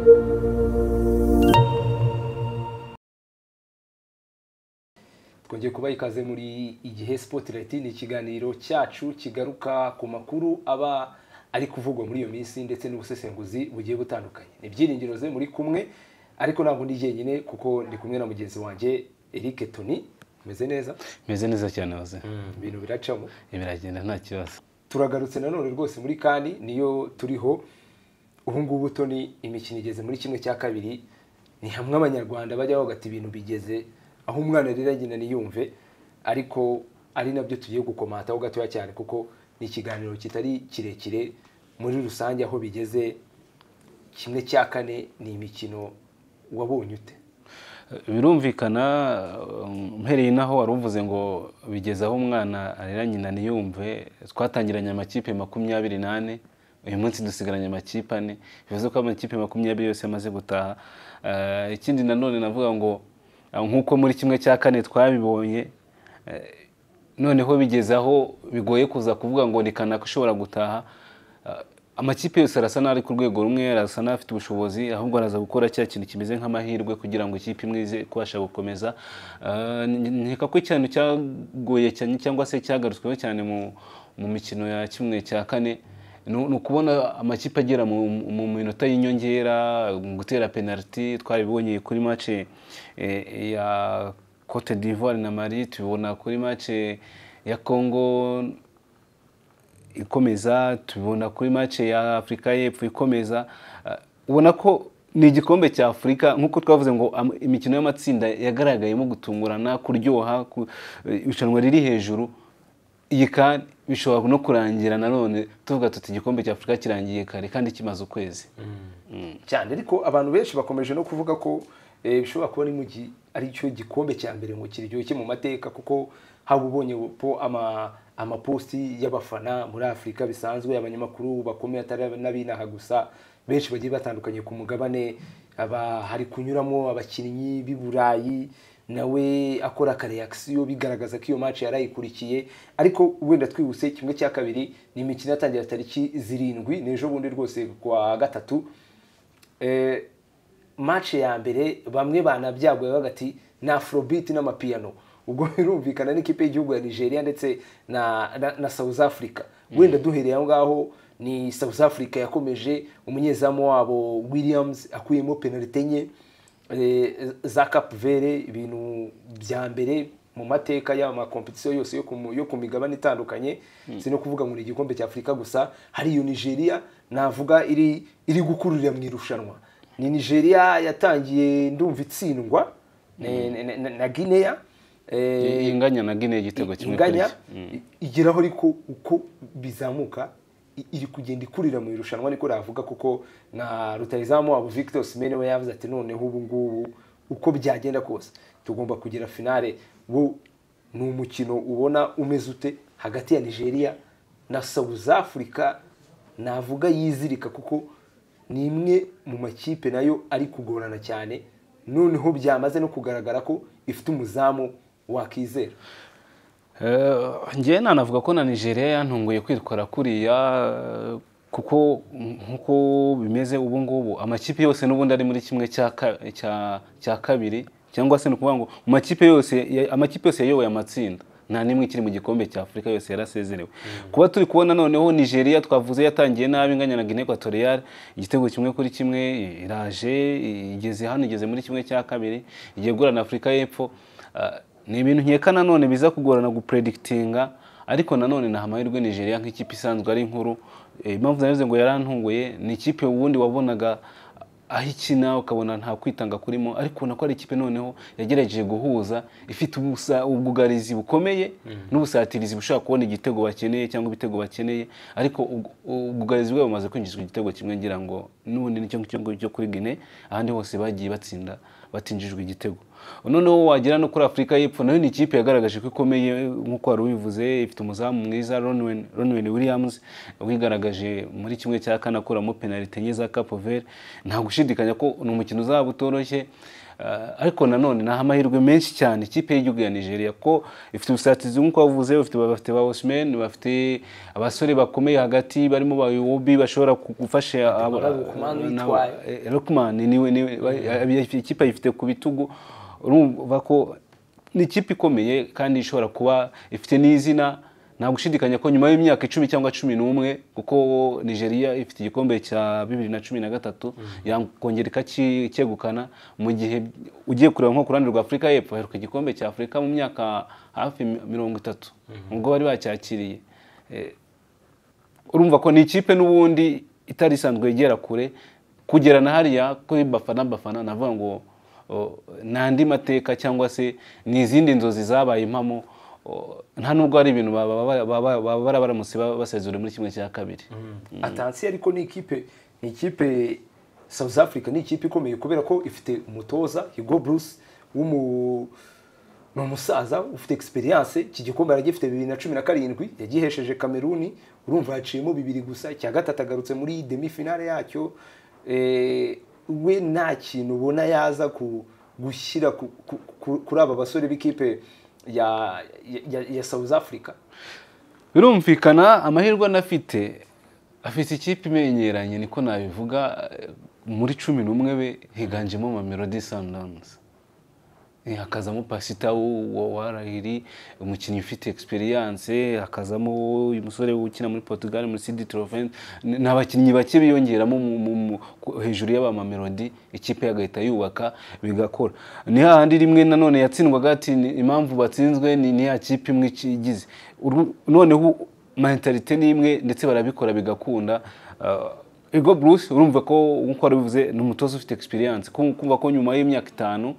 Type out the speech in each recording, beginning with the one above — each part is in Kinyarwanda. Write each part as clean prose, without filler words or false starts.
twongeye kubaha ikaze muri igihe Spotlight, ni ikiganiro cyacu kigaruka ku makuru aba ari kuvugwa muri iyo minsi ndetse n'ubusesenguzi bugiye butandukanye. Ni Byiringiro ze muri kumwe, ariko ntabwo ndi jyenyine kuko ndi kumwe na mugenzi wanjye Eric Tony. Meze neza? Meze neza cyane waze. Ibintu biracamo? Biragenda nta kibazo. Turagarutse nanone rwose muri kandi niyo turiho. Ubu ngubu Tony, imikino igeze muri kimwe cya kabiri. Ni hamwe abanyarwanda bajya bagata ibintu bigeze aho umwana rero agenda niyumve, ariko ari nabyo tugiye gukomataho gatoya cyane kuko ni ikiganiro kitari kirekire muri rusange. Aho bigeze kimwe cya kane ni imikino wabonye ute? Birumvikana mpereye naho waruvuze ngo bigeze aho umwana arera nyina niyumve. Twatangiranye amakipe 28, uyu munsi dusigaranye amakipe 4, bivuze ko amakipe 20 yose yamaze gutaha. Ikindi nanone navuga ngo nkuko muri kimwe cya kane twabibonye, noneho bigeze aho bigoye kuza kuvuga ngo ni kanaka ushobora gutaha. Amakipe yose arasa n'ari ku rwego rumwe, arasa n'afite ubushobozi, ahubwo araza gukora cya kintu kimeze nk'amahirwe kugira ngo ikipe imwe ize kubasha gukomeza. Nkeka ko ikintu cyagoye cyane cyangwa se cyagarutsweho cyane mu mikino ya kimwe cya kane ni ukubona amakipe agera mu minota y'inyongera gutera penalty. Twaribonye kuri match ya Cote d'Ivoire na Mali, tubona kuri match ya Congo ikomeza, tubona kuri match ya Afrika y'Epfo ikomeza. Ubona ko ni igikombe cya Afrika nkuko twavuze ngo imikino y'amatsinda yagaragayemo gutungurana, kuryoha, ishanwa riri hejuru. Iyi kandi bishobora no kurangira nanone tuvuga tuti igikombe cya Afrika kirangiye kare kandi kimaze ukwezi cyane. Ariko abantu benshi bakomeje no kuvuga ko bishobora kuba ari cyo gikombe cya mbere ngo kiryoshye mu mateka, kuko haba ubonye po amaposti y'abafana muri Afrika bisanzwe, abanyamakuru bakomeye atari n'abinaha gusa, benshi bagiye batandukanye ku mugabane. Hari kunyuramo abakinnyi b'i Burayi nawe akora akareaction bigaragaza ko iyo match yarayikurikiye. Ariko wenda twibuse kimwe cya kabiri ni imikino yatangira tariki 7 n'ejo bundi rwose kwa gatatu. Match ya mbere bamwe banabyaguye bagati na Afrobeat n'amapiano. Ubwo birumvikana n'ikipe y'igihugu ya Nigeria ndetse na South Africa. Wenda duhereye aho ngaho ni South Africa yakomeje, umunyezamu wabo Williams akuyemo penalty enye za Cape Verde, ibintu bya mbere mu mateka y'ama competition yose yo ku migabane itandukanye. Sino kuvuga ngo ni igikombe cya Afrika gusa, hari iyo Nigeria navuga iri gukururira mu irushanwa. Ni Nigeria yatangiye ndumva itsindwa na Guinea, inganya na Guinea igitego kimwe kuri igeraho, ariko uko bizamuka iri kugenda ikurira mu irushanwa niko ravuga, kuko na rutayizamu wabo Victor Osimhen we yavuze ati noneho ubu ngubu uko byagenda kose tugomba kugira finale. Wo ni umukino ubona umeze ute hagati ya Nigeria na South Africa? Navuga yizirika kuko ni imwe mu makipe nayo ari kugorana cyane, noneho byamaze no kugaragara ko ifite umuzamu wakizera. Ngiye nanavuga ko na Nigeria yantunguye kwitwara kuriya, kuko nkuko bimeze ubu ngubu amakipe yose n'ubundi ari muri kimwe cya kabiri, cyangwa se no kuvuga ngo amakipe yose yayoboye amatsinda nta nimwe kiri mu gikombe cya Afrika, yose yarasezerewe. Kuba turi kubona noneho Nigeria twavuze yatangiye nabi inganya na Guinea Equatorial igitego kimwe kuri kimwe, iraje igeze muri kimwe cya kabiri, igiye gura na Afrika y'Epfo. Ni ibintu nkeka nanone biza kugorana gupredictinga, ariko nanone na amahirwe Nigeria nk'ikipe isanzwe ari nkuru. Impamvu navuze ngo yarantunguye, ni ikipe ubundi wabonaga aho ikina ukabona nta kwitanga kurimo, ariko ubona ko ari ikipe noneho yagerageje guhuza, ifite ubwugarizi bukomeye n'ubusatirizi bushobora kubona igitego bakeneye cyangwa ibitego bakeneye. Ariko ubwugarizi bwabo bumaze kwinjizwa igitego kimwe, ngira ngo n'ubundi nicyo cyo kuri Guinea, ahandi hose bagiye batsinda batinjijwe igitego. Noneho wagira no kuri Afrika y'Epfo, nayo ni ikipe yagaragaje ko ikomeye nkuko wari ubivuze, ifite umuzamu mwiza Ronwen Williams wigaragaje muri kimwe cya kane akuramo penalty enye za Cape Verde. Nta gushidikanya ko ni umukino uzaba utoroshye. ariko nanone nta amahirwe menshi cyane ikipe y'igihugu ya Nigeria ko ifite ubusatizi nk'uko wavuze, bafite ba Osimhen, bafite abasore bakomeye hagati barimo ba Iwobi bashobora gufasha Lukman niwe ikipe ifite ku bitugu. Urumva ko ni ikipe ikomeye kandi ishobora kuba ifite n'izina. Nta gushidikanya ko nyuma y'imyaka 10 cyangwa 11 kuko Nigeria ifite igikombe cya 2013 yakongera ikacyegukana, mu gihe ugiye kureba nko ku ruhande rwa Afurika y'Epfo heruka igikombe cya Afurika mu myaka hafi 30 ubwo bari bacyakiriye. Urumva ko ni ikipe n'ubundi itari isanzwe igera kure kugera na hariya kuri Bafana navuga ngo nandi mateka cyangwa se ni izindi nzozi zabaye impamo. Nta nubwo ari ibintu baba baramutse basezure muri kimwe cya kabiri. Atansi ariko ni ikipe South Africa ni ikipe ikomeye kubera ko ifite umutoza Hugo Bruce n'umusaza ufite experience. Iki gikombe aragifite 2017 yagihesheje Cameroon, urumva yaciyemo 2 gusa, cya gatatu agarutse muri demi finale yacyo. We nta kintu ubona yaza gushyira kuri aba basore b'ikipe ya South Africa. Birumvikana amahirwe anafite, afite ikipe imenyeranye niko nabivuga. Muri 11 be higanjemo Mamelodi Sundowns, hakazamo Pasita Warahiri umukinnyi ufite experience, hakazamo uyu musore ukina muri Portugal muri CD Trofense. N'abakinnyi bake biyongeramo hejuru y'aba Mamelodi, ikipe yagahita yubaka bigakora. Ni hahandi rimwe nanone yatsindwaga ati impamvu batsinzwe ni ya kipe imwe igize. Noneho mentalite ni imwe ndetse barabikora bigakunda. Hugo Bruce urumva ko nkuko arabivuze ni umutoza ufite experience, kumva ko nyuma y'imyaka 5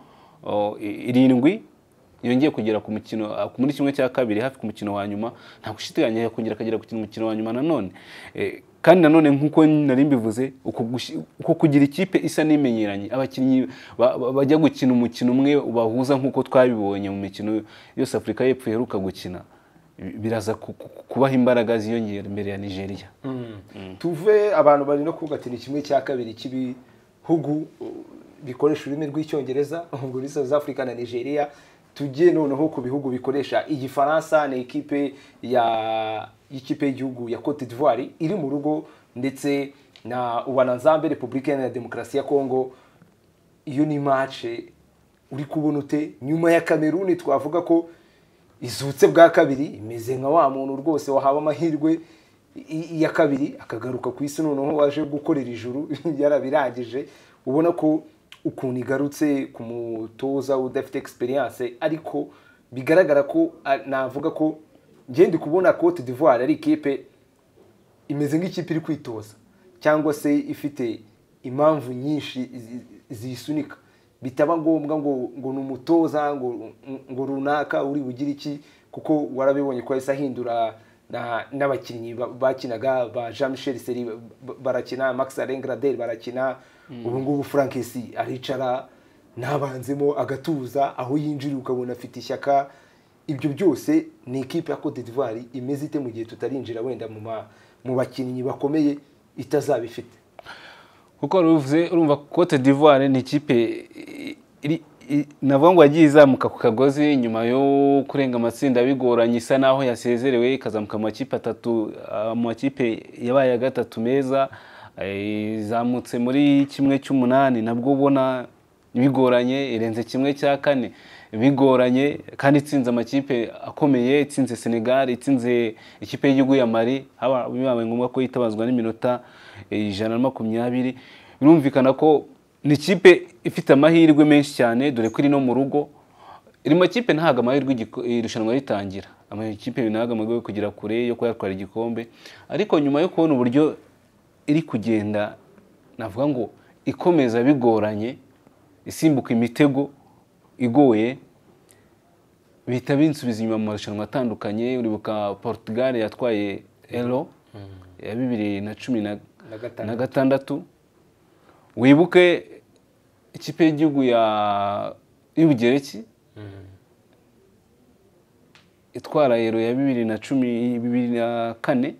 7 yongeye kugera ku mukino muri kimwe cya kabiri hafi ku mukino wa nyuma, nta gushidikanya kongera akagera ku mukino wa nyuma nanone. Kandi nanone nkuko nari mbivuze uko kugira ikipe isa n'imenyeranye, abakinnyi bajya gukina umukino umwe ubahuza nkuko twabibonye mu mikino yose Afurika y'Epfo iheruka gukina, biraza kubaha imbaraga ziyongera imbere ya Nigeria. Tuve abantu bari no kuvuga ati ni kimwe cya kabiri cy'ibihugu bikoresha ururimi rw'icyongereza muri South Africa na Nigeria. Tujye noneho ku bihugu bikoresha igifaransa. Ni ikipe y'igihugu ya Cote d'Ivoire iri mu rugo, ndetse na Ubanazambe Republika ya Demokarasi ya Congo. Iyo ni match uri kubona ute nyuma ya Cameroon twavuga ko izutse bwa kabiri, imeze nka wa muntu rwose wahaba amahirwe ya kabiri akagaruka ku isi noneho waje gukorera ijuru yarabirangije. Ubona ko ukuntu igarutse ku mutoza udafite experience, ariko bigaragara ko navuga ko ngende kubona Cote d'Ivoire ari ikipe imeze nk'ikipe iri kwitoza cyangwa se ifite impamvu nyinshi zisunika, bitaba ngombwa ngo numutoza ngo runaka uri bugira iki, kuko warabibonye ko yahise ahindura n'abakinnyi bakinaga ba Jean Michel Seri barakina, Max Alengradel barakina. Ubu ngubu Frankesi aricara nabanzemo agatuza, aho yinjira ukabona afite ishyaka. Ibyo byose ni ikipe ya Cote d'Ivoire imeze ite mu gihe tutarinjira wenda mu bakinnyi bakomeye itazabifite? Kuko urumva Cote d'Ivoire ni ikipe navuga ngo yagiye izamuka ku kagozi nyuma yo kurenga amatsinda bigoranye, isa naho yasezerewe ikazamuka mu makipe 3 mu makipe yabaye ya gatatu meza. Izamutse muri kimwe cy'umunani nabwo ubona bigoranye, irenze kimwe cya 4 bigoranye, kandi itsinze amakipe akomeye, itsinze Senegal, itsinze ikipe y'igihugu ya Mali, bibaye ngombwa ko yitabazwa n'iminota 120. Birumvikana ko ni ikipe ifite amahirwe menshi cyane, dore ko iri no mu rugo. Iri makipe ntaga amahirwe irushanwa ritangira, amakipe binaga amahirwe kugira kure yo kwatwara igikombe, ariko nyuma yo kubona uburyo iri kugenda navuga ngo ikomeza bigoranye, isimbuka imitego igoye, bihita binsubiza inyuma mu marushanwa atandukanye. Uribuka Portugal yatwaye Euro ya 2016, wibuke ikipe y'igihugu y'Ubugereki itwara Euro ya 2014.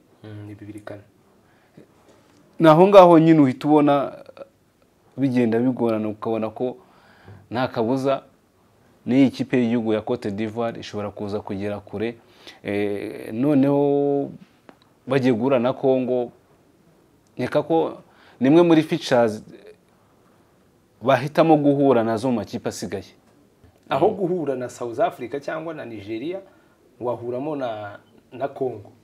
Naho ngaho nyine uhita ubona bigenda bigorana, ukabona ko nta kabuza n'iyi kipe y'igihugu ya Cote d'Ivoire ishobora kuza kugera kure. Noneho bagiye guhura na Congo, nkeka ko nimwe muri features bahitamo guhura nazo mu makipe asigaye. Aho guhura na South Africa cyangwa na Nigeria, wahuramo na Congo.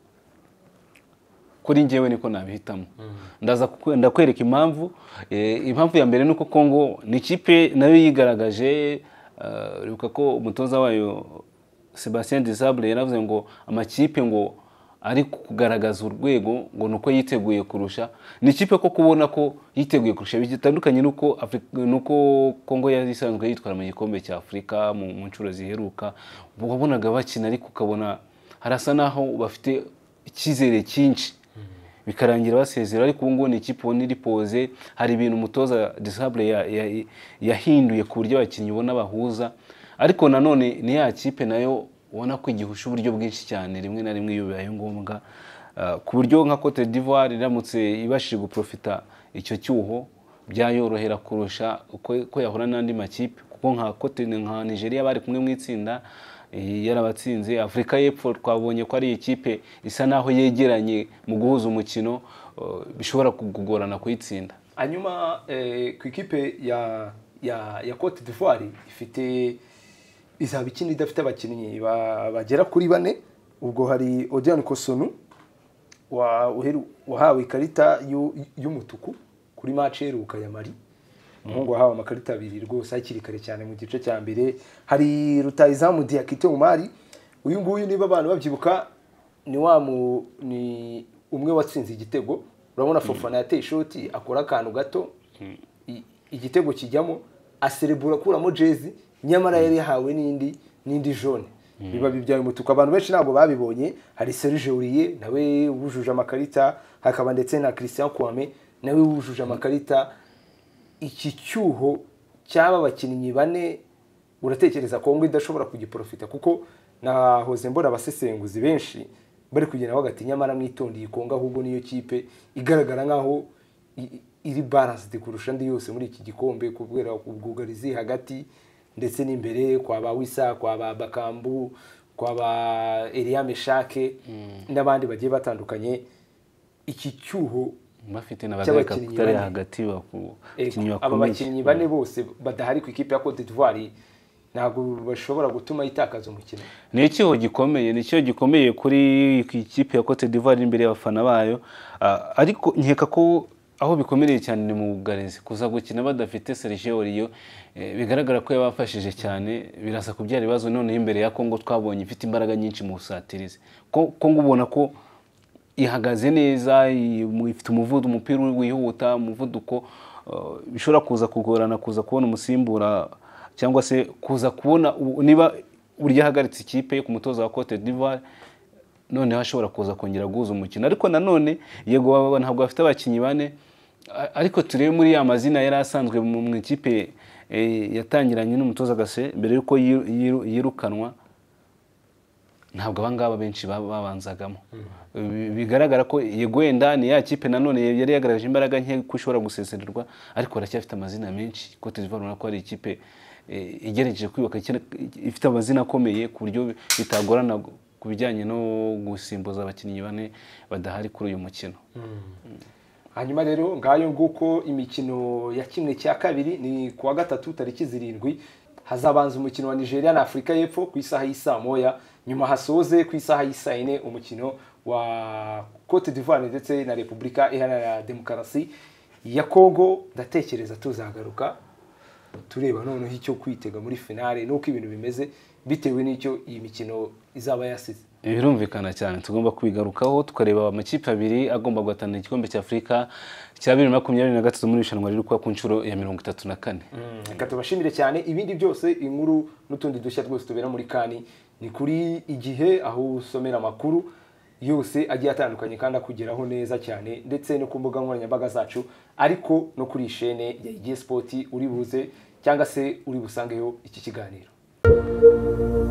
Kuri njyewe niko nabihitamo. Ndakwereka impamvu. Impamvu ya mbere nuko Congo ni ikipe nayo yigaragaje. Uribuka ko umutoza wayo Sebastien Desabre yaravuze ngo amakipe ngo ari kugaragaza urwego ngo nuko yiteguye kurusha. Ni ikipe ko kubona ko yiteguye kurusha bitandukanye nuko Congo yari isanzwe yitwara mu gikombe cya Afrika mu ncuro ziheruka. Wabonaga bakina ariko ukabona harasa naho bafite icyizere cyinshi, bikarangira basezera. Ariko ubu ngubu ni ikipe ubona iri poze, hari ibintu umutoza Desabre yahinduye ku buryo abakinnyi ubona bahuza. Ariko nanone ni ya kipe nayo ubona ko igihusha uburyo bwinshi cyane, rimwe na rimwe iyo bibaye ngombwa, ku buryo nka Cote d'Ivoire iramutse ibashije guprofita icyo cyuho byayorohera kurusha uko yahura n'andi makipe, kuko nka Nigeria bari kumwe mu itsinda yarabatsinze. Afrika y'Epfo twabonye ko ari ikipe isa naho yegeranye mu guhuza umukino, bishobora kugorana kuyitsinda. Hanyuma ku ikipe ya Cote d'Ivoire izaba ikindi idafite abakinnyi bagera kuri 4. Ubwo hari Odion Kosunu wahawe ikarita y'umutuku kuri match iheruka ya Mali. Umuhungu wahawe amakarita 2 rwose hakiri kare cyane mu gice cya mbere. Hari Rutahizamu Diakite Umari, uyu nguyu niba abantu babyibuka ni umwe watsinze igitego. Urabona Fofana yateye shoti akora akantu gato, igitego kijyamo, aserebura kuramo jezi, nyamara yari yahawe n'indi jaune. Biba bibyaye umutuku. Abantu benshi ntabwo babibonye. Hari Serge Aurier nawe wujuje amakarita, hakaba ndetse na Christian Kwame nawe wujuje amakarita. Iki cyuho cyaba abakinnyi 4 uratekereza Kongo idashobora kugiprofita? Kuko nahoze mbona abasesenguzi benshi bari kugenda bagati nyamara mwitondiye Kongo ahubwo niyo kipe igaragara nkaho iri balanced kurusha ndi yose muri iki gikombe, kubwera ubwugarizi hagati ndetse n'imbere kwa ba Wisa, kwa ba Bakambu, kwa ba Elia Meshake n'abandi bagiye batandukanye. Iki cyuho bafite n'abagaka kutari hagati aba bakinnyi 4 bose badahari ku ikipe ya Cote d'Ivoire ntabwo bashobora gutuma itakaza umukino. Ni ikiho gikomeye kuri ikipe ya Cote d'Ivoire imbere y'abafana bayo. Ariko nkeka ko aho bikomereye cyane ni mu bugarizi, kuza gukina badafite Serge Aurier bigaragara ko yabafashije cyane, birasa kubyara ibibazo. None imbere ya Congo twabonye ifite imbaraga nyinshi mu busatirizi. Congo ubona ko ihagaze neza, ifite umupira wihuta, umuvuduko, bishobora kuza kugorana kuza kubona umusimbura cyangwa se kuza kubona niba urya hagaritse ikipe yo ku mutoza wa Cote d'Ivoire, none hashobora kuza kongera guhuza umukino. Ariko nanone yego ntabwo bafite abakinnyi 4, ariko turebe muri ya mazina yari asanzwe mu ikipe yatangiranye n'umutoza Gase mbere yuko yirukanwa, ntabwo abangaba benshi babanzagamo. Bigaragara ko yego wenda ni ya kipe nanone yari yagaragaje imbaraga nke ko ishobora gusezererwa, ariko baracyafite amazina menshi. Cote d'Ivoire urabona ko ari ikipe igerageje kwiyubaka, ifite amazina akomeye ku buryo bitagorana ku bijyanye no gusimbuza abakinnyi 4 badahari kuri uyu mukino. Hanyuma rero ngayo nguko imikino ya kimwe cya kabiri ni kuwa gatatu tariki 7 hazabanza umukino wa Nigeria na Afrika y'Epfo ku isaha y'isa moya, nyuma hasoze ku isaha y'isa 4 umukino wa Cote d'Ivoire ndetse na Repubulika Iharanira Demokarasi ya Congo. Ndatekereza tuzagaruka tureba noneho icyo kwitega muri finale nuko ibintu bimeze bitewe n'icyo iyi mikino izaba yasize. Birumvikana cyane, tugomba kwigarukaho tukareba amakipe 2 agomba guhatanira igikombe cya Afrika cya 2023 muri ishanwa riri kuba ku nshuro ya 34. Reka tubashimire cyane. Ibindi byose inkuru n'utundi dushya twose tubera muri Kani ni kuri Igihe, aho usomera amakuru yose agiye atandukanye kandi akugeraho neza cyane, ndetse no ku mbuga nkoranyambaga zacu, ariko no kuri chaîne ya Igihe Sport uri buze cyangwa se uri busangeho iki kiganiro.